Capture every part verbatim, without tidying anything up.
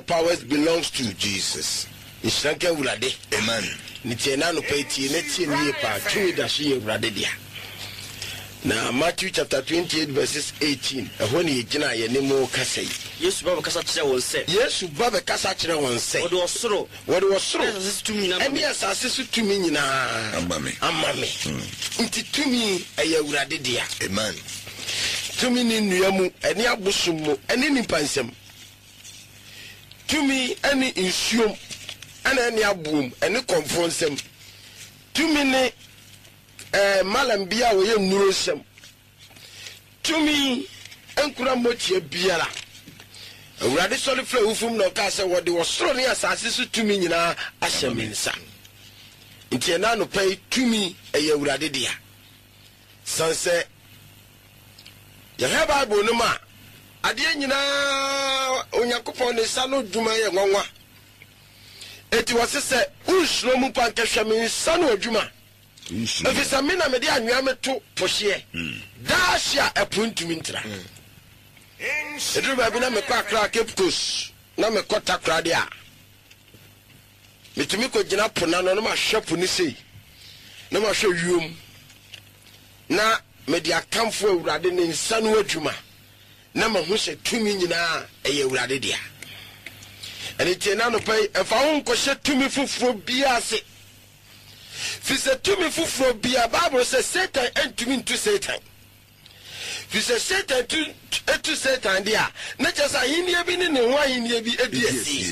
powers belongs to Jesus. Ishanke urade. Amen. Nitiena no peti neti ni pa tumi da shi urade dia. Na Matthew chapter twenty-eight verses eighteen. Ehwo ne yegina ye ne mo kasai. Yesu baba kasa kire won se. Yesu baba kasa kire won se. Wode osoro. Wode osoro. Asase tumi na. Eni asase su tumi nyina. Amame. Amame. Nti tumi eye urade dia. Amen. Tumi ni nuamu eni abosum mu eni nipansem. Tumi eni insuom ana eni abum eni konfonsem. Tumi ni eh malam bia wo ye nnuro sem. Tumi enkura motie biara. Awurade sole fra ufum no ka se wode wosoro ne asase su tumi nyina ahyemensa. Nti na no pay tumi eye awurade dia. Sanse ya ha Bible no ma ade nyina Onyankopon ne sa no dwuma ye nwanwa. Eti wose se unsuro mu pa nkehwe me sa no adwuma. Efisa me na me de anwea meto pohye. Da hia epuntumi ntra. Edru ba bi na me kwa kra Cape Coast na me kota kra de a. Metumi ko gina pona no ma hwepo ni sei. Na ma hwe wiom. Na me de akamfo awurade ne nsa no adwuma. Na ma hu se tumi nyina eye awurade dia. Ene tiena no pai efa ho nkɔhye tumi fufuro bia se. Fise tumi fufuro bia Bible say Satan entumi ntu Satan. Fise Satan tu etu Satan dia. Na chasa hinie bi ne ne ho hinie bi edi esi.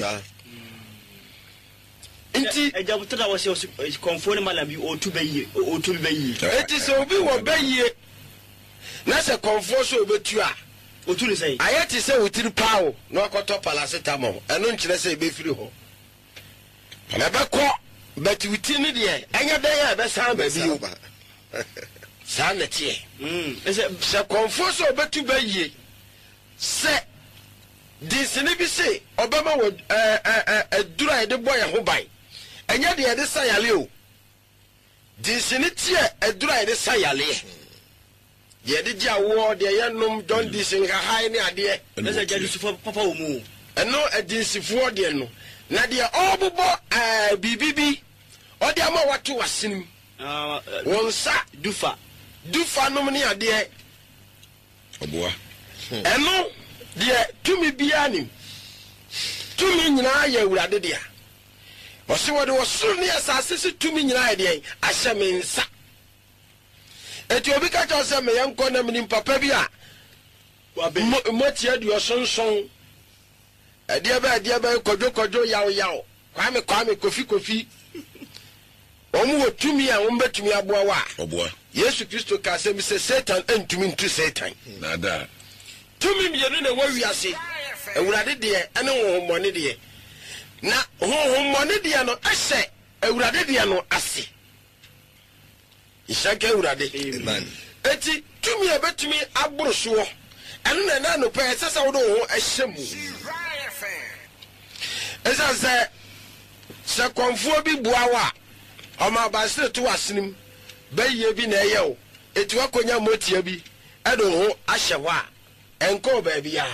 Nti ejabutada wose konfo ne malabi otu bayi otu bayi. Eti so obi wo bayi. Na se konfo so obetu a otu ne sei. Ayeti se otiri pawo na okoto paracetamol. Eno nkire se ebe firi ho. Ebekọ but within the day, anya day I be sound baby. Sound the tea. Mm. Is it se confuse obetu be ye. Se this ne bi say Obama would eh eh eh dura de boy ho bai. Anya de de sayale o. This ne tie edura de sayale. Ye de dia wo de ye nom don this nga hai ne ade. Is it jadi sufo papa o mu. Eno edinsifo de no. Na dia obubo eh bibibi odi ama watu wasenim ah wonsa dufa dufa no ne ade oboa eno dia tumi bia nim tumi nyina ya awurade dia wose wode wosoro ne asase se tumi nyina ade ahye mensa eti obi ka cha se me yanko na mnim papa bia mo tia du osonson ade ba ade ba kodwo kodwo yaw yaw kwame kwame kofi kofi omu wotumi a wombetumi aboa wa oboa Yesu Kristo ka se mi se Satan entumi ntu Satan nada tumi mienu na wa wiase awurade de ene honhommone de na honhommone de no ahye awurade de no ase ishaka awurade amen eti tumi abetumi aboroso eno na na no pa sesa wo do ho ahye mu esa se se konfo bi buawa Oma basire to wasenim baye bi na eye o eti wakonya motia bi edo ho ahye ho a enko ba bia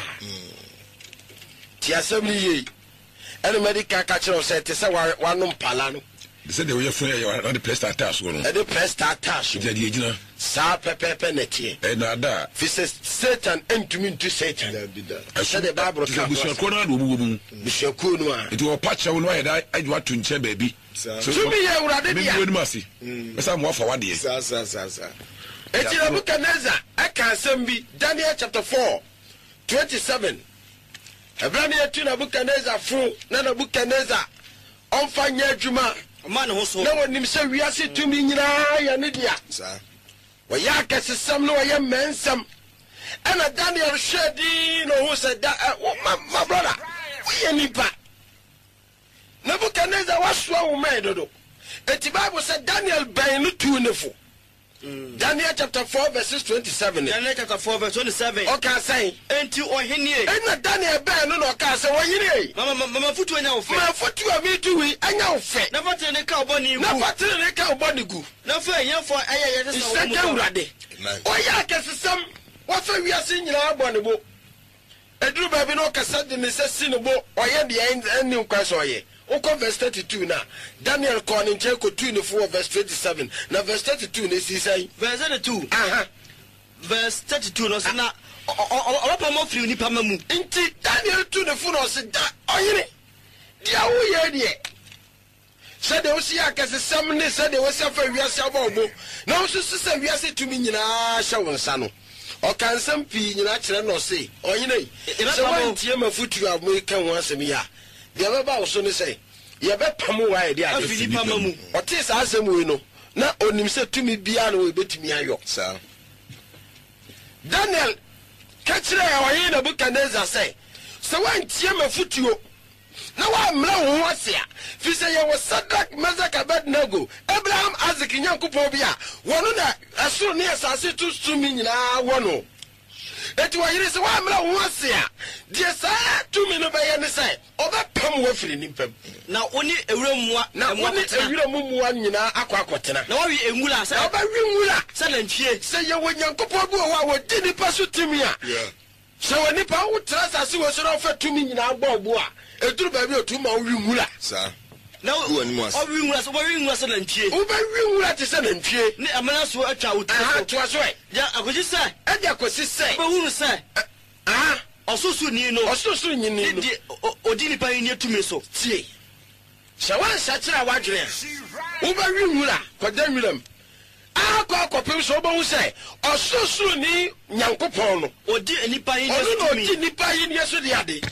ti asem ni ye eno medical ka kire o se te se wanom pala no se de we free ya na de press attach go no e de press attach de de ejina sa pepepe na tie e na da fi se Satan entumi ntu Satan da bi da se de Bible ka busu ko na do bu bu busu ko no a eti wo patch wo no ya da ajwa to nche ba bi so tumi ye urade bia me no masi esa mo afa wade sa sa sa sa eti Nebuchadnezzar aka asem bi Daniel chapter four twenty-seven Abraham ye tu Nebuchadnezzar fu na Nebuchadnezzar onfa nya adwuma man ho so na wonim se wiase tumi nyina ya ne dia sa wa ya kasesam no ya mensam ana Daniel shedi no ho se da my brother we nipa Nebuchadnezzar was so mad dodo eti Bible said Daniel ben no tu nefo Daniel chapter four verses twenty-seven. Daniel chapter four verse twenty-seven. Okay, say enti ohenie ena Daniel ben no no ka say wonyire mama mama futu anya ofe ma futu abi tu wi anya ofe na fatu ne ka oboni gu na fatu ne ka oboni gu na fa yefo ayeye de so wo mu urade o ya kesesam wo fa wiase nyina abone bo eduru ba bi no kasa de ne sesi no bo oye de any nkwaso oye oko verse thirty-two na Daniel ko ne nche ko two ne for verse twenty-seven na verse thirty-two ne si sai verse thirty-two aha verse thirty-two no se na opa mo free ni pama mu nti Daniel two ne for no se da oyere dia wo ye de said they was ya kase sam ne said they was fa wiase abobo na so sisa wiase tumi nyina hye won sa no o kan sam pi nyina kire no se oyene se wan tie mafutu America ho asem ya de baba wo so ne se ye be pam wa ye de ade afini pam mu o te sa asem we no na onim se tumi bia no we betumi ayo sa Daniel ka kire ya wa na Nebukadnezar se se wan tie mafutu na wa mra wo asia fi se ye wo Shadrach, Meshach, Abednego Abraham, Isaac, Nyankopon bia wono na asoro ne asase tu tumi nyina wono eti wa yire se wa mra wo asia de sa tumi no be ye ne sai obepam wo firi nimpam na oni ewura muwa na oni ewura muwa nyina akwa akotena na wa wi engula sa oba wi ngula sa na ntwie se ye wo Nyankopon bi wo wa di ni paso tumi a se wo ni pa wo tra asase wo so na fa tumi nyina agbobo a eduru ba bi otuma wo wi ngula sa na wo ni mo wi ngula so wo wi ngula sa na ntwie wo ba wi ngula te sa na ntwie ni amana so atwa wo aha to aso e ja akoji sa e ja kosi se ba hunu sa aha ososu ni no ososu ni ni no di odi ni pa ni atumi so tie shawan shachira wadwere wo ba wi ngula kwada nwiram akwa akopem so bo hu se ososu ni Nyankopon no odi nipa ni no odi nipa ni yeso de ade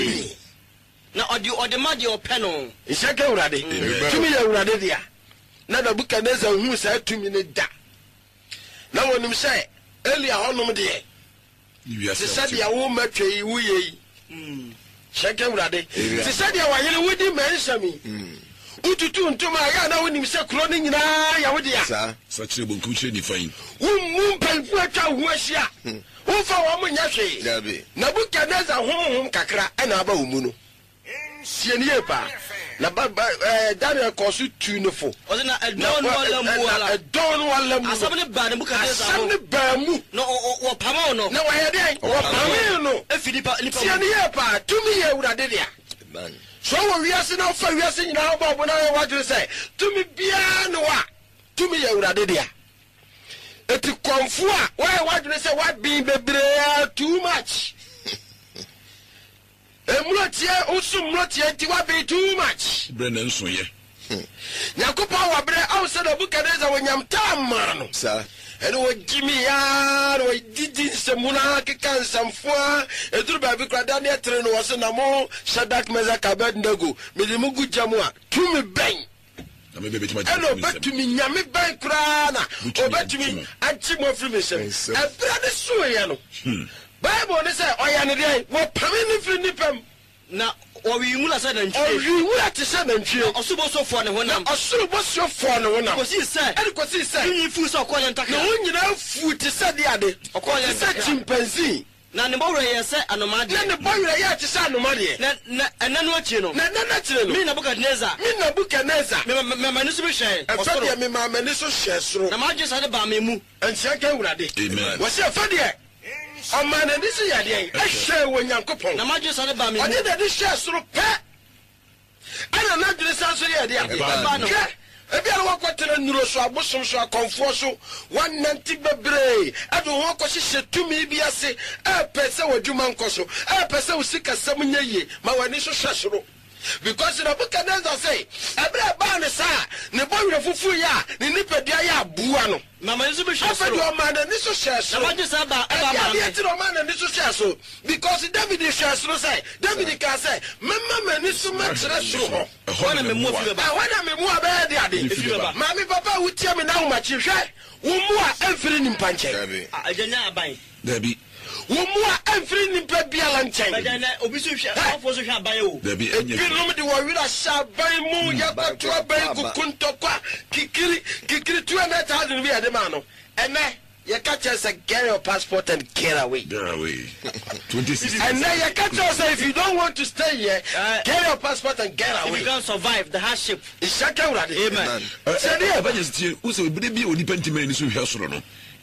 na odi odi ma de openo ishake urade tumi ya urade dia na Nebukadnezar hu sa tumi ne da na wonim se Elia honom de se said ya wo matwe wo ye mm shake urade se said ya wa yele wodi menshami ututu ntuma ya na wonim se kro ne nyina ya wo dia sa sa chire bonku chire ni fain wum panfu atwa ho ahia wo fa wo mo nya hwe Nebukadnezar honhom kakra ana aba wo mu no sienie pa na ba eh Daniel kosu tu no fo o na edon wala mu wala edon wala mu asabne ba ne Nebukadnezar asabne ba mu no o pama no na wa ye den o pama no efidi pa ni pa sienie pa tumi ye urade dia man so wo wiase na fa wiase nyina obo obo na wa dwere say tumi bia no wa tumi ye urade dia eti konfu a wa wa dwere say wa bin bebre too much emlotie usumlotie ti wa be too much Brennan so ye Nyankopon wa bre aw se Nebukadnezar wo nyamta ma no sa ene wo gimi ya no didi semuna ke kansamfo eduru ba bi kwa Daniel tre no wo se na mo Shadrach, Meshach, Abednego milimu gujamu a tumi ben na me bebe tima eno betumi nyame ben kra na obetumi anchi mo frimesem ebra de so ye no Bible ne say oya ne dey wo pame ne firi nipam na o wi ngula sa na ntwie o wi ngula te sa na ntwie osubo so fo ne honam osubo so fo ne honam ko si say e ko si say ni fu so ko ntaka na wonyina fu te sa de ade ko ya sa chimpanzee na ne bawre ye say anomade na ne bawre ye te sa anomade na na enanu achi no na na na chire no mi Nebukadnezar mi Nebukadnezar me me mani so be hye osoro me ma mani so hye soro na ma je sa de ba me mu antia ka urade amen wo se fa de Amana this is yade ehwe wo Nyankopon na ma je sa de ba me mu ade de hye soro pe ana na dwere sa so yade ade ba no ebi ara wakotena nuro so abosom so akonfo so one ninety bebre ado ho akohye tumi bi ase e pese wadwuma nkoso e pese usika sam nyaye ma wani so hwesoro because Nebukadnezar say ebra ba ne sa ne bowre fufu ya ne nipadua ya abua no mama nso be hwesoro afedi o ma na ni so hwesoro na ma je sa ba ba ba ya ti no ma na ni so hwesoro because David hwesoro say David ka say mama mani so ma kire soro ho wana me mu afi ba wana me mu aba de ade ma me papa wutia me na wo ma chi hwe wo mu a afiri ni mpanche ajanya aban Dabi wo mu a afiri ni pa biala nchen ajanya obi so hwe afo so hwe aban o Dabi enye bi no me de wo wira shaban mu yakoto aban kukuntokwa kikiri kikiri two hundred thousand bi ade ma no ene you catch us and get your passport and get away. Get away. twenty sixteen. And then you catch us if you don't want to stay here, uh, get your passport and get away. You can survive the hardship. It's shaka urade. Amen. Say there, but just you say we be onipa ntima ni so hwe soro no.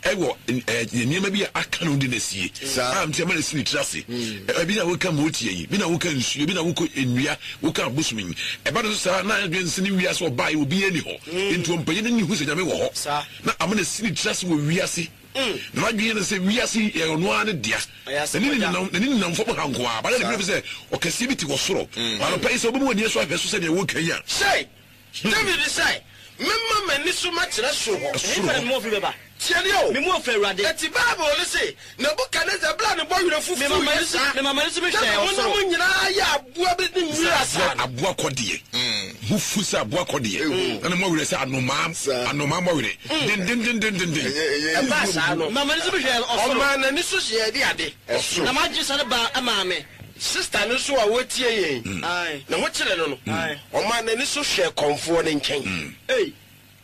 ewo nneema bi aka no de na sie am tie ma na si ni trase e bi na wo ka mo tie yi bi na wo ka nsuo bi na wo ko enua wo ka bosumin e ba do sa na adwen se ni wiase obai obi ani ho ntu mpanyi ni hu se nyame wo ho na am na si ni trase wo wiase na adwen na se wiase e ono an dia na ni ni na ni ni na mfo hanko a ba na bi se o kase bi ti wo soro ba no pai se obi mo ni so afeso se ne wo kan ya say David say memma mani so ma kire so ho e mo fi beba tiani o me mo fe Awurade eti Bible le say Nebukadnezar bla ne boy werɛ fufu me mama ni so me mama ni so me hwɛ o so mo nyina ya aboa bi ni nwura sa aboa kodie mu fusa aboa kodie na mo werɛ se anoma anoma mo werɛ din din din din din e ba sa no mama ni so me hwɛ o so o ma na ni so hye di ade na ma gye sare ba ama me sister no so a wotie yen ai na ho kire no no o ma na ni so hwe konfo ne nken ei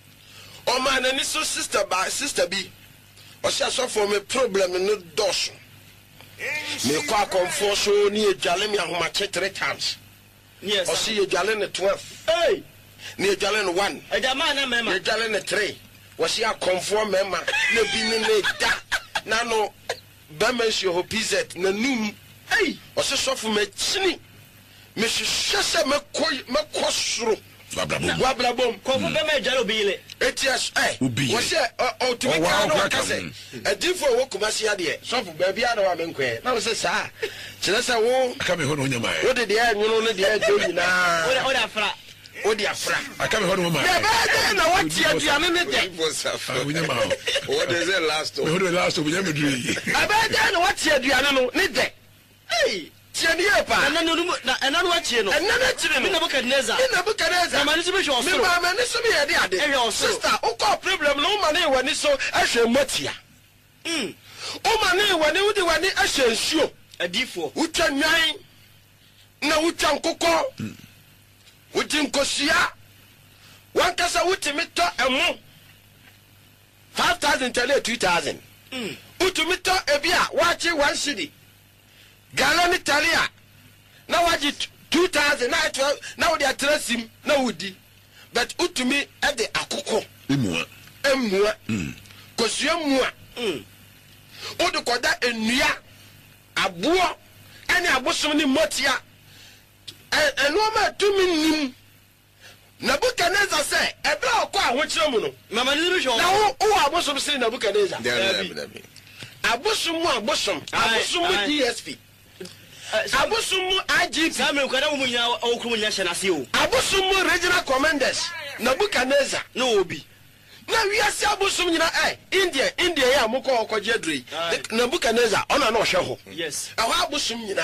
o ma na ni so sister ba sister bi o se so for me problem no dos me kwa konfo so ni edwale me ahoma che three times yes o se edwale ne twelve ei ni edwale ne one edama na mema edwale ne three o se a konfo mema na bi ni ne da na no ba mention ho pz na num ei o se so for me chini me hwehwɛ sɛ mɛkɔ mɛkɔ soro wabrabom ko fu be me jalo biile etias eh wo se o to me ka no ka se adifo wo kumasi ade so for ba bia na wa menkwe na wo se sa kire sɛ wo aka me ho no nyama wo de de anwuno no de ado nyina wo wo da fra wo de afra aka me ho no ma be be na what tie aduane ne de wo nyama what is the last me ho the last wo nyama duri abeda na what tie aduane no ne de ei tiani epa na no na na no achie no na na chire me Nebukadnezar me Nebukadnezar mama ni so me hwe me mama ni so me ye de ade sister o ko problem no ma na e wani so ahwe motia mm o ma na e wani wudi wani ahwe nsuo adifo utwa nwan na utwa nkokɔ uti nkosia wankasa uti mito emu five thousand tele two thousand mm uti mito ebia wachi one cedi galani talia na waji two thousand na na wodi atrasim na wodi but utumi e de akoko emua emua mm kosua mua mm odi koda enua aboɔ ene abosom ni motia eno ma tumi nim Nebukadnezar say ebra okɔ ahokyere mu no mama ni bi hwe na wo wo abosom sɛ Nebukadnezar abosom mu abosom abosom mu D S P abosom I G P samu kwada mu nya okuru nya hye na se o abosom regional commanders Nebukadnezar no obi na wiase abosom nyina eh India India ya mukɔ okɔje adrei Nebukadnezar ona na ɔhwɛ ho yes ɛhɔ abosom nyina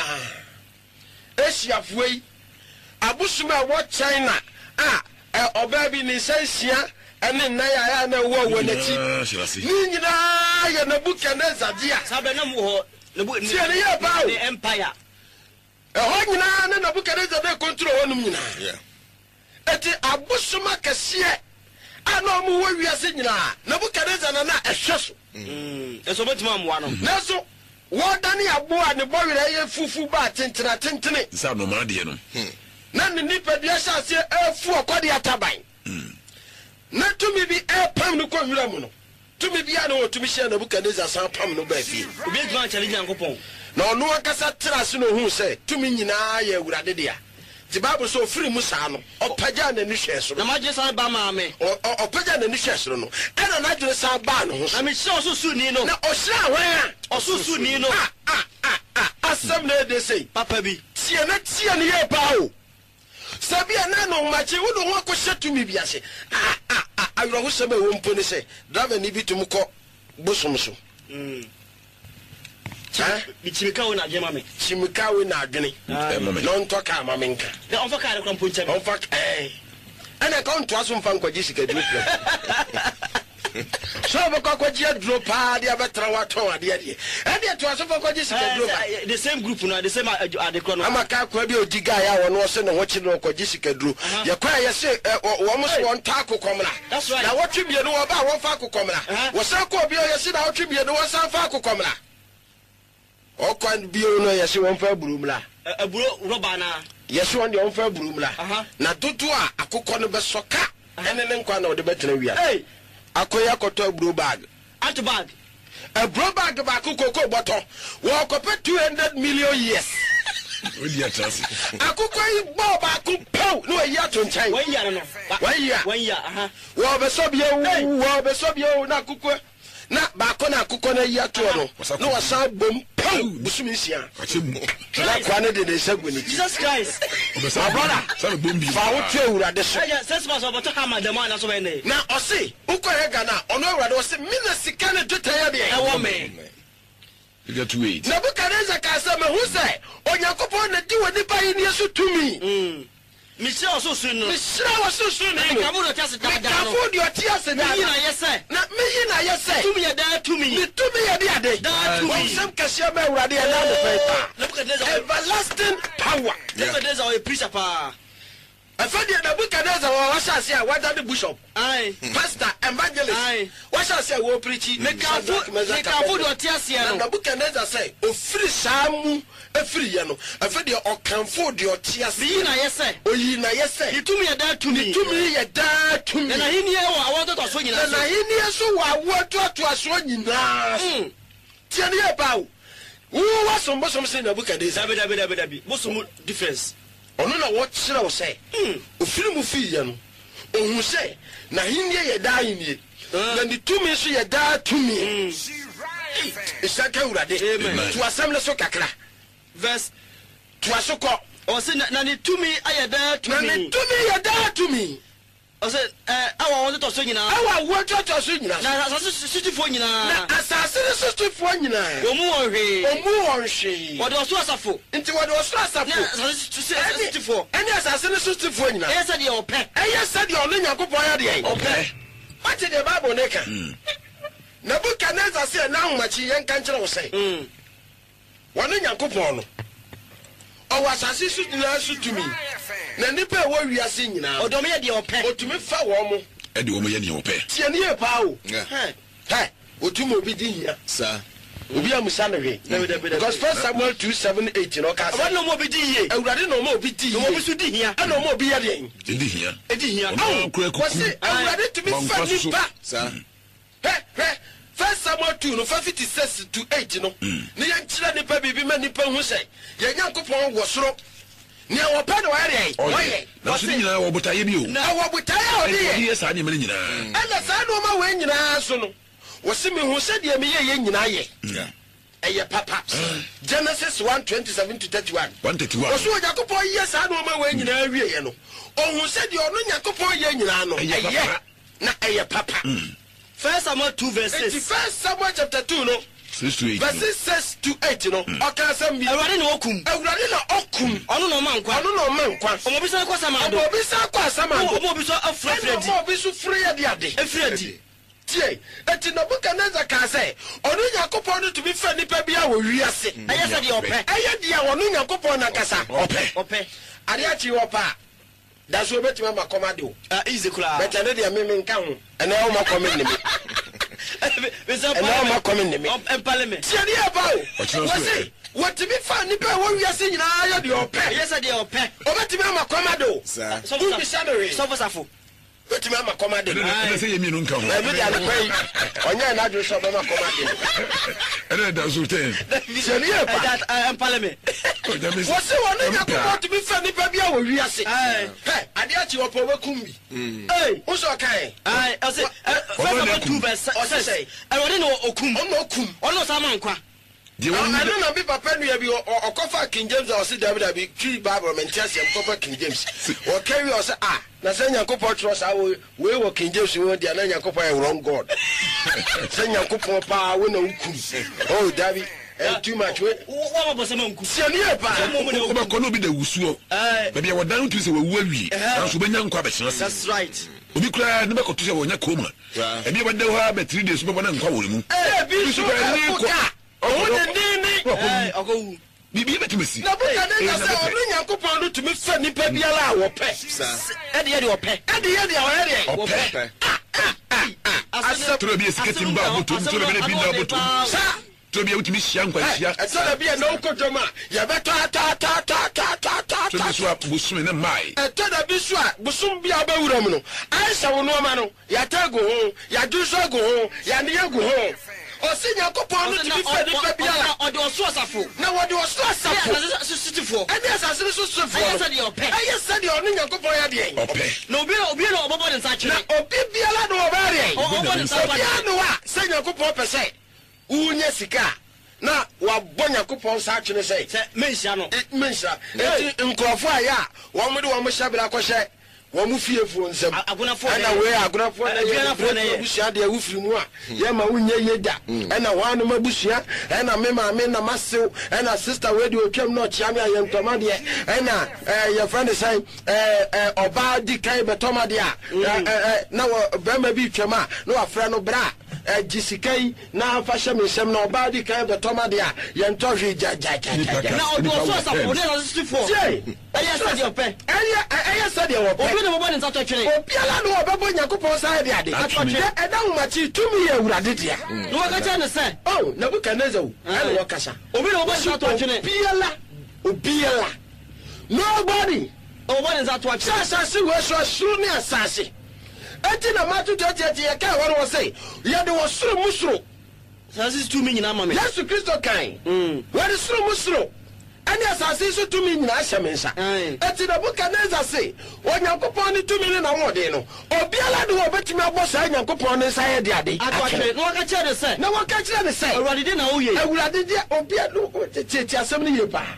Asia fuei abosom a wɔ China a ɔba bi ni sensia ene na ya ya na wo wo n'akyi ni nyina ya Nebukadnezar dia sabe na mu ho Nebukadnezar ne ya ba the empire ɛhɔ nyina na Nebukadnezar de control wonum nyina eti abosoma kɛseɛ ana mu wo wiase nyina Nebukadnezar na na ɛhwɛ so mm eso betima amwa no na so wo dane aboa ne bɔwerɛ yɛ fufu ba tentena tentene sa no ma de no na ne nipa dua hyase afu akɔde ataban na tumi bi epam no kɔwura mu no tumi bi ana wo tumi hyɛ Nebukadnezar san pam no ba fie obi edwan challenge yankopɔn na ɔno akasa trase no hu sɛ tumi nyinaa yɛ Awurade dia ti Bible so free mu saa no ɔpagya na ni hwɛ so na magye san ba ma me ɔpagya na ni hwɛ so no ɛna na dwere san ba no ho na me hyɛ ɔso su ni no na ɔhyɛ hwan a ɔso su ni no asɛm na ɛde sei papa bi tie na tie ne yɛ pa o sabia na no machi wo do ho akɔhyɛ tumi bi ase ah ah ah awuraho sɛm a ɛwɔ mpo ne sɛ driver ni bi tum kɔ bosom so mm bichimika we na adwene mame chimika we na adwene no ntɔ ka mame nka de onfa ka rekwa mpo nkyɛm onfa eh ana ka ntɔ so mfa nkɔgye sika duro so bɛkɔ akɔgye aduro paa de abɛtra watɔn adeɛ deɛ ɛdeɛ to aso fa kɔgye sika duro ba the same group no the same adekɔ no ama ka kwa bi odi guy a wɔno ɔsɛ ne ho kyi no kɔgye sika duro yɛkɔ a yɛsɛ wɔn so wɔn ta akokɔmra na wɔtwe bie no wɔba wɔn fa akokɔmra wɔsan kɔ bi yɛsɛ na wɔtwe bie no wɔsan fa akokɔmra okwan bio no yesi won fa burumla aburo roba na yesi won de won fa burumla na dodo a akokɔ no be soka ene ne nkwa na wo de betena wia eh akoya koto aburo bag at bag a bro bag baako koko bottle wo kope two hundred million years we dia chance akoko yi bo baako pow no yi ato nchai one year no one year one year aha wo be so bia wo be so bia na akoko na baako na akoko na yi ato no no wasa bom pow busumi nsia achemu na kwa ne de de sagu ni Jesus Christ my brother sabe bombi fa wo tu ewurade so aya sense pass oboto hammer dem na so be ne na osi ukọ he Ghana ono ewurade osi mi na sika ne dotaya de e wo me you get to wait Nebukadnezar ka say me hu say Onyankopon na di woni ba yi ne so tumi mm mi se o so su no mi sira wo so su no mi kamu do tiase da da no mi kamu do tiase da mi na yese na mi yi na yese tumi ya da tumi mi tumi ya de ade da tumi wo sem kasia ba ewurade ya na me pa Nebukadnezar everlasting power Nebukadnezar o preacher pa afadi Nebukadnezar wo wasa se a wada the bishop ai pastor evangelist ai wasa se wo preach me kafu me kafu do tiase no Nebukadnezar say ofiri samu efiri ye no afadi o kanfo de o tiase mi na yese oyi na yese itumi ya da tumi tumi ye da tumi na hini e wo awon to so nyina na hini so wa wo to to aso nyina mm tie ne e ba wo wa so mbo so se Nebukadnezar dabi dabi dabi dabi bo so difference ono na wo kire wo say mm ofiri mu fi ye no ohun say na hini ye da hini na ni tumi so ye da tumi isaka urade to assemble so kakra verse to asoko o se na ni tumi ayeda tumi na ni tumi ye da tumi o se eh awa won to so nyina awa wo to to so nyina na asase sitifo nyina na asase ne sitifo nyina omu onhwe omu onhwe wo do so asafo nti wo do so asafo na asase sitifo eni asase ne sitifo nyina e se de ope eye se de ono Nyankopon ya de ope what the Bible ne ka Nebukadnezar say na homachi yen kan kire wo say mm wono Nyankopon no o wasase su nyina su tumi na nipa e wo wiase nyina odom ye de ope otumi fa wo mo e de wo mo ye ne ope tie ne e pa o he he otumi obi di hia sa obi amusa no hwe because first Samuel two seven eight no ka say no mo bi di ye awurade no mo obi di no mo bi su di hia e no mo obi ye de ndi hia e di hia o kura kuku wasi awurade tumi fa nipa sa he he first Samuel two no fifty-six to eight no ne yan kira nipa bibi ma nipa hu say ye Nyankopon wo soro ne wo pa no ware oye na so nyina wo botaye bi o na wo botaye o de ye sa ne me nyina ana sa no ma we nyina so no wasi me hu se de me ye ye nyina ye eye papa Genesis one twenty-seven to thirty-one one thirty-one oso Nyankopon ye sa no ma we nyina wie ye no ohun se de ono Nyankopon ye nyina no eye na eye papa first Samuel two verse six first Samuel chapter two no six to eight verse six to eight no oka sam bi awurade na okum awurade na okum ono no mankwa ono no mankwa omo bi so kwa samado omo bi sa kwa samado omo bi so afra fredi omo bi so free ya de ade efredi tie eti Nebukadnezar ka say ono Nyankopon no to be fa nipa bia wo wiase eye se de ope eye dia ono Nyankopon na kasa ope ope ade achi opa da so betima makomado ah easy kula beta ne dia meme nka ho ene o makomene me Ene o makomene me empale me tie dia ba o wasi what be fa nipa wo wiase nyina ya de ope eye se de ope obetimi makomado sa so who be salary so for safo betimi makomado na se ye mi no nka ho na bi dia no pai onya na do so be makomado ene da so ten tie dia ba that empale me wasi wono Nyankopon to be fa nipa bia wo wiase eh hey ade achi opo wekum bi eh wo so kai ai I say first Samuel two verse six awurade na okum ono okum ono sa mankwa de I won don't know people pen we be okofa King James or see David be tree Bible mentia am cover King James or carry us ah na say Nyankopon trust ah we we King James we dey na Nyankopon wrong God say Nyankopon pa we na ukum oh David and too much we wo mo bose manku see ni e pa ko ba ko no bi da wusuo ba bia wodan tu se wo awie na so benya nkwa be kyena se that's right obi kura ne be ko to se wo nya koma e bi wada ho ba three days be bona nkwa wo mu eh bi so ni ko oh ne ni eh ogo bibi betimesi na buka ne na say onu Nyankopon no tumi fa nipa biara a wo pe e de ye de ope e de ye de wo ye de ope asap tro bi esiketi mba boto tro bi ne bi na boto sa tro bi utimi hia nkwanhia e so na bi na ukodoma ye beto ta ta ta ta ta ta tro bi so abusumi ne mai e to da bi so a busum bia ba wuram no aisha wo no ma no ya tago ho ya du so go ho ya ne go ho ɔsi nyankopɔn no tumi fɛ nipa biara ɔde ɔso asafo na wɔde ɔso asafo sisitifo ɛne asase no so sofoɔ ɛyɛ sɛdeɛ ɔpɛ ɛyɛ sɛdeɛ ɔne nyankopɔn yɛ deɛ ɔpɛ na obi obi na ɔbɛbɔ ne nsa na kyerɛ obi biara no ɔbɛyɛ deɛ ɔbɛbɔ ne nsa obiara no a sɛ nyankopɔn pɛ sɛ wonya sika na wabɔ nyankopɔn nsa atwene sɛ sɛ menhyia no menhyira enti nkurɔfoɔ a yɛ a wɔn de wɔn hyɛ bere akɔhyɛ wɔn mu fiefoɔ nsɛm ɛna wei agonafoɔ na yɛ abusua deɛ wofiri mu a yɛma wonyɛ yie da ɛna wɔn anum abusua ɛna me maame na masew ɛna sista wei de otwam na ɔkyea me a yɛ ntɔma deɛ ɛna yɛfrɛ ne sɛn ɔbaa di kan bɛtɔma deɛ a na bɛrima bi twam a na wafrɛ no bra gye sika yi na afa hyɛ me nsɛm na ɔbaa di kan bɛtɔma deɛ a yɛntɔ hwee gyagyagyagyagya na ɔde ɔso asafo ne asisifoɔ ɛyɛ sɛdeɛ ɔpɛ ɛyɛ sɛdeɛ wɔpɛ obi na ɔbɛbɔ ne nsa twɛtwene obiara no ɔbɛbɔ nyankopɔn sa de ade ɛda ahomakye tumi yɛ awurade dea na wɔka kyerɛ ne sɛ o Nebukadnezar wo ɛne wɔkasa obi na ɔbɔ ne nsa twɛtwene obiara obiara nobody ɔbɔ ne nsa twɛtwene sɛ asase wɔ so asoro ne asase ɛnti na matotoatiati yɛka hɔ no wɔ sɛ yɛde wɔ soro mu soro asase tumi nyinaa ma me yesu kristo kan wɔde soro mu soro ɛne asase so tumi nyinaa hyɛ me nsa ɛnti Nebukadnezar se onyankopɔn ne tumi ne nahoɔden no obiara de wɔ bɛtumi abɔ saa nyankopɔn ne nsa yɛ de ade atwɛtwene na wɔka kyerɛ ne sɛ na wɔka kyerɛ ne sɛ awurade de na woyɛ awurade de obiara tiatia asɛm no yie paa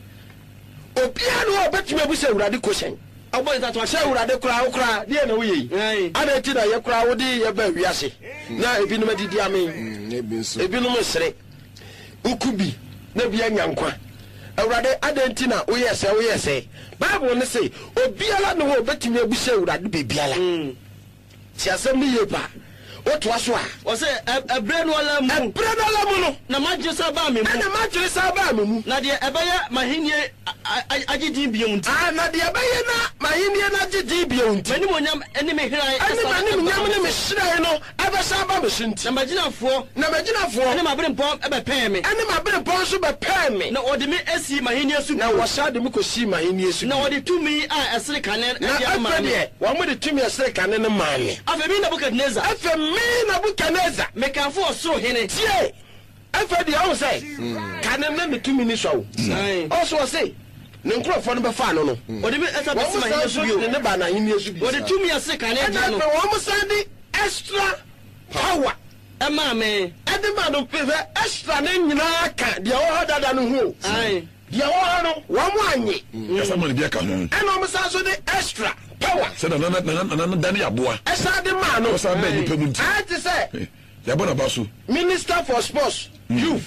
obiara ne wɔ bɛtumi abu sɛ awurade kɔhyɛn ɔbɔ ne nsa sɛ twɛtwene awurade koraa wo koraa deɛ na woyɛ yi ana nti na yɛ koraa wode yɛba wiase na ebinom adidi ame ebinom sere woku bi na bia nyankwa awurade adan nti na woyɛ sɛ woyɛ sɛ bible ne sɛ obiara ne wɔ bɛtumi abu sɛ awurade bebiara si asɛm ne yie paa wotoa so a ɔsɛ ɛberɛ no ɔla mu ɛberɛ no ɔla mu no na magye sa baa me mu ɛna madwere saa baa me mu na deɛ ɛbɛyɛ mahennie agye din bio nti na deɛ ɛbɛyɛ na mahennie no agye din bio nti m'anim onyam ne me herae ɛne m'anim nyam ne me hyerae no ɛbɛsa aba me so nti na magyinafoɔ na magyinafoɔ ne maberempɔn ɛbɛpɛɛ me ɛne maberempɔn nso bɛpɛɛ me na ɔde me asi mahennie so na wɔsa de me kɔsii mahennie so na ɔde tumi a ɛsere kane na ɛfɛ deɛ wɔn mo de tumi ɛsere kane no maa me afei me Nebukadnezar ɛfɛ me Nebukadnezar mekamfo ɔsoro hene tie ɛfɛ deɛ ɔho sɛ kane na ne tumi ni sɔ wo ɔso ɔse ne nkurɔfoɔ no bɛfa no no ɔde me ɛsa bɛsi mahennie so bio ne ba nahennie so bio ɔde tumi ɛsere kane ɛna deɛ no afei wɔn mo san de extra power ɛmaa me ɛde ma no pɛfɛ extra ne nyinaa ka deɛ wɔhɔ dada no ho deɛ wɔhɔ no wɔn mo anye kasa ma ne bi aka ho ɛna wɔn san so de extra power sɛ nana nana nana dane aboa ɛsan de maa no ɔsan bɛɛ nipa mu nti ayɛ te sɛ yɛbɔ na ba so minister for sports youth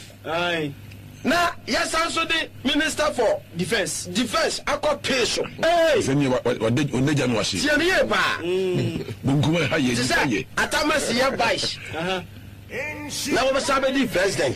na yɛsan so de minister for defense defense akɔ pay so sɛ ne wɔde onagya no ahye tie ne yie paa bonkum ha yɛ te nipa yɛ sɛ atamasi yɛ vice na wɔbɛsan bɛdi president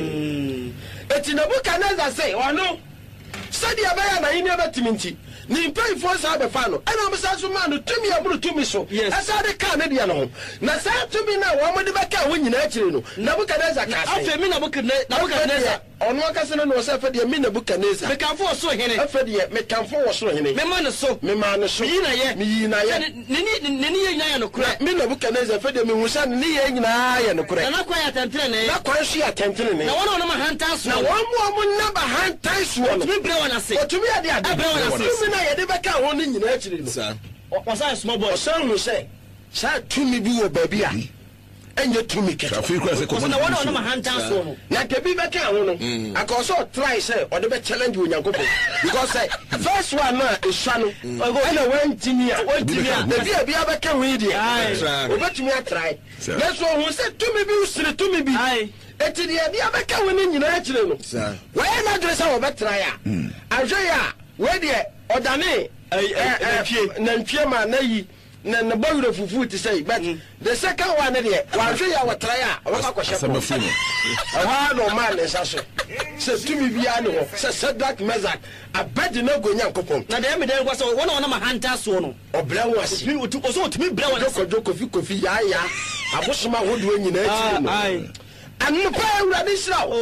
eti Nebukadnezar sɛ ɔno sɛdeɛ ɛbɛyɛ na yɛn bɛtumi nti ne mpanyinfoɔ saa bɛfa no ɛna wɔn san so maa no tumi aburo tumi so ɛsan de kaa ne deɛ no ho na saa tumi na wɔn de bɛka wɔn nyinaa akyire no Nebukadnezar kaa sɛ afei me Nebukadnezar ɔno akasa no na ɔsɛ afɛ deɛ me Nebukadnezar mekamfo ɔsoro hene afɛ deɛ mekamfo wɔ soro hene mema ne so mema ne so meyi na yɛ meyi na yɛ ne ne yɛ nyinaa yɛ nokorɛ me Nebukadnezar afɛ deɛ mehu sɛ ne yɛ nyinaa yɛ nokorɛ na nakwan yɛ atɛntenene na kwan so yɛ atɛntene na wɔn a wɔn ahantan so na wɔn mu a wɔn naba hantan soɔ no ɔtumi brɛ wɔn ase ɔtumi yɛ de ade ɛbrɛ wɔn ase tumi na yɛde bɛka wɔn ne nyinaa akyire no ɔsan yɛ small boy ɔsan hu sɛ saa tumi bi wɔ baabi a ɛnyɛ tumi kɛtɛ afei kura sɛ ɔsɛ na wɔn a wɔn ahantan so no na kabi bɛka ho no akɔsɔ ɔtrai sɛ ɔde bɛ challenge wɔ Nyankopɔn because sɛ first one na esua no ɛna wɔntumi a wɔntumi a na bi a bi abɛka ho yi deɛ wɔbɛtumi atrai na so ɔhu sɛ tumi bi siri tumi bi eti deɛ bi abɛka ho ne nyinaa akyire no wɔyɛ n'adwene sɛ wɔbɛtrai a ahwɛ yɛ a wɔ deɛ ɔdane nantwie ma na yi na na bɔwura fufu ti say but the second one deɛ wɔahwɛ yɛ a wɔtrai a wɔka kɔhyɛ pɔ ɛhɔ no ma ne nsa so sɛ tumi biara ne hɔ sɛ Shadrach Meshach Abednego Nyankopɔn na deɛ mede nkɔ sɛ wɔn a wɔn ahantan so no ɔbrɛ wo ase ɔsɛ ɔtumi brɛ wɔn ase joko kofi kofi yaaya abosoma ahodoɔ nyinaa akyire no anopa Awurade hyira wo